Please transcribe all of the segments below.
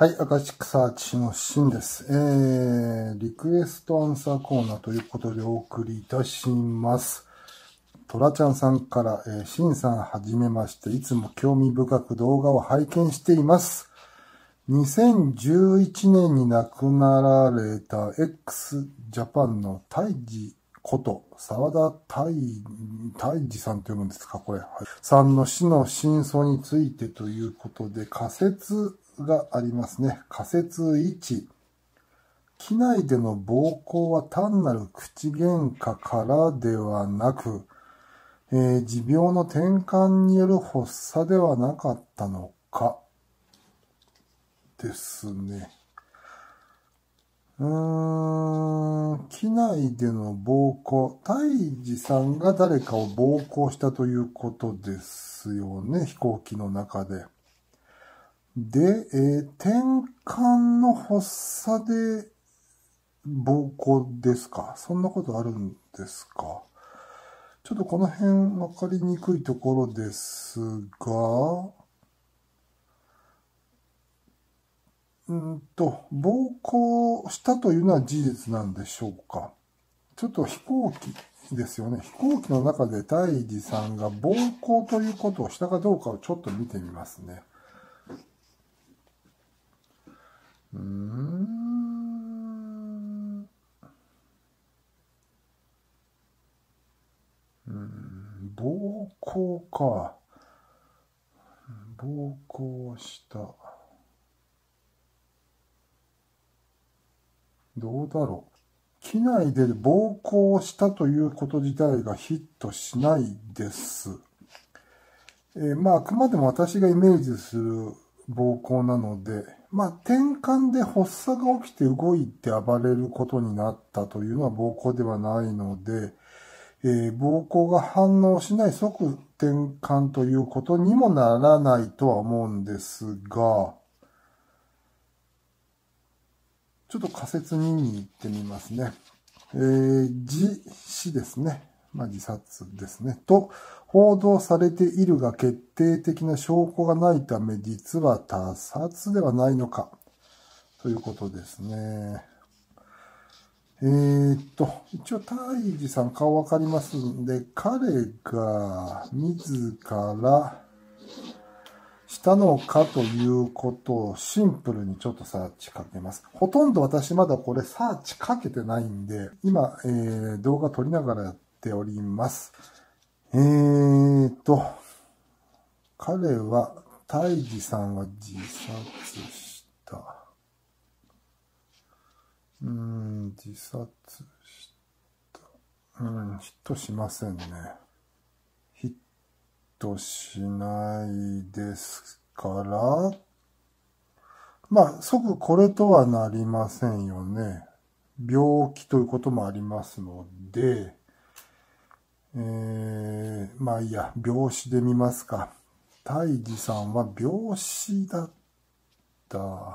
はい、アカシックサーチのシンです。リクエストアンサーコーナーということでお送りいたします。トラちゃんさんから、シンさんはじめまして、いつも興味深く動画を拝見しています。2011年に亡くなられた x ジャパンの大治こと沢田大治さんと読むんですかこれ、はい、さんの死の真相についてということで仮説がありますね。仮説1、機内での暴行は単なる口喧嘩からではなく、持病の転換による発作ではなかったのかですね。機内での暴行、大治さんが誰かを暴行したということですよね、飛行機の中で。で、転換の発作で暴行ですか？そんなことあるんですか？ちょっとこの辺わかりにくいところですが、暴行したというのは事実なんでしょうか？ちょっと飛行機ですよね。飛行機の中で大治さんが暴行ということをしたかどうかをちょっと見てみますね。暴行か。暴行した。どうだろう。機内で暴行したということ自体がヒットしないです。あくまでも私がイメージする暴行なので、転換で発作が起きて動いて暴れることになったというのは暴行ではないので、暴行が反応しない即転換ということにもならないとは思うんですが、ちょっと仮説2に行ってみますね。自死ですね。自殺ですね。と、報道されているが決定的な証拠がないため、実は他殺ではないのか。ということですね。一応、大治さん顔わかりますんで、彼が自らしたのかということをシンプルにちょっとサーチかけます。ほとんど私まだこれサーチかけてないんで、今、動画撮りながらやっております。彼は、大治さんは自殺した。自殺した。ヒットしませんね。ヒットしないですから、即これとはなりませんよね。病気ということもありますので、いいや、病死で見ますか。大治さんは病死だった。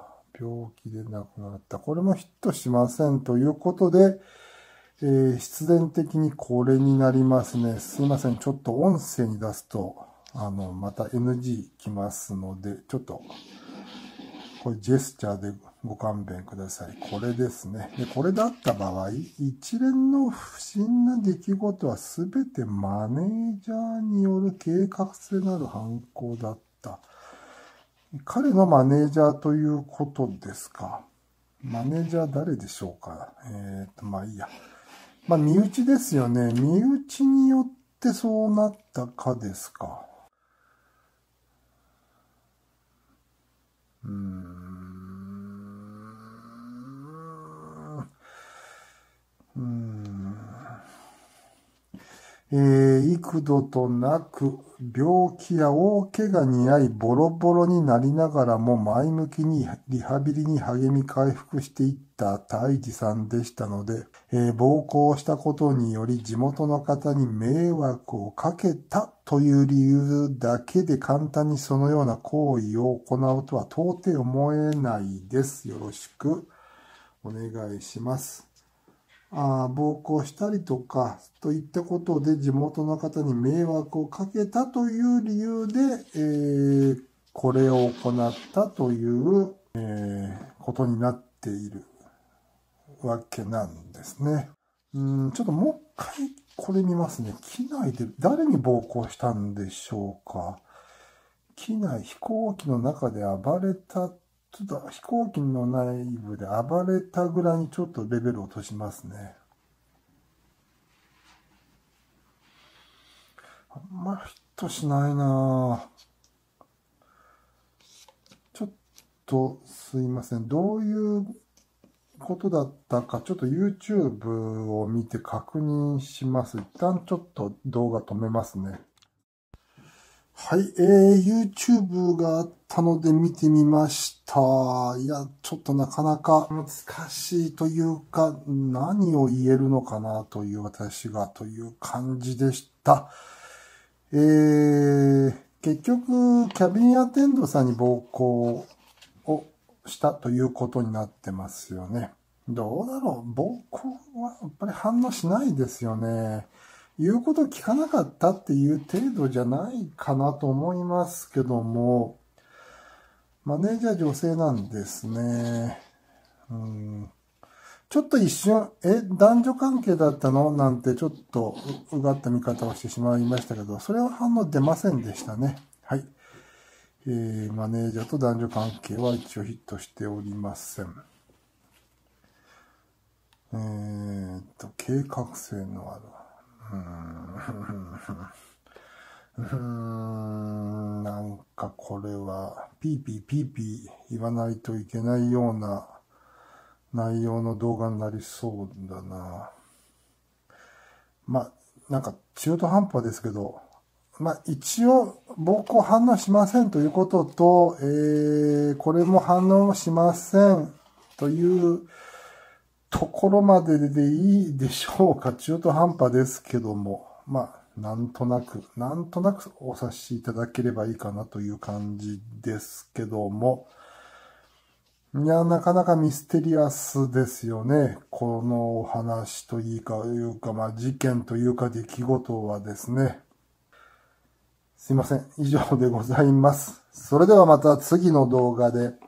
病気で亡くなった。これもヒットしませんということで、必然的にこれになりますね。すいません。ちょっと音声に出すと、また NG きますので、ちょっと、これジェスチャーでご勘弁ください。これですね。で、これだった場合、一連の不審な出来事はすべてマネージャーによる計画性のある犯行だった。彼のマネージャーということですか。マネージャー誰でしょうか。いいや。身内ですよね。身内によってそうなったかですか。幾度となく病気や大怪我に遭いボロボロになりながらも前向きにリハビリに励み回復していった大治さんでしたので、暴行したことにより地元の方に迷惑をかけたという理由だけで簡単にそのような行為を行うとは到底思えないです。よろしくお願いします。暴行したりとか、といったことで地元の方に迷惑をかけたという理由で、これを行ったということになっているわけなんですね。ちょっともう一回これ見ますね。機内で誰に暴行したんでしょうか。機内、飛行機の中で暴れた、ちょっと飛行機の内部で暴れたぐらいにちょっとレベルを落としますね。あんまりヒットしないなぁ。ちょっとすいません。どういうことだったか、ちょっと YouTube を見て確認します。一旦ちょっと動画止めますね。はい、YouTube があったので見てみました。いや、ちょっとなかなか難しいというか、何を言えるのかなという私がという感じでした。結局、キャビンアテンドさんに暴行をしたということになってますよね。どうだろう、暴行はやっぱり反応しないですよね。言うこと聞かなかったっていう程度じゃないかなと思いますけども、マネージャー女性なんですね。ちょっと一瞬、男女関係だったのなんてちょっとうがった見方をしてしまいましたけど、それは反応出ませんでしたね。はい。マネージャーと男女関係は一応ヒットしておりません。計画性のある。なんかこれは、ピーピーピーピー言わないといけないような内容の動画になりそうだな。まあ、なんか中途半端ですけど、まあ一応暴行反応しませんということと、これも反応しませんというところまででいいでしょうか。中途半端ですけども、まあなんとなくお察しいただければいいかなという感じですけども、いや、なかなかミステリアスですよね。このお話というか、まあ事件というか出来事はですね。すいません。以上でございます。それではまた次の動画で。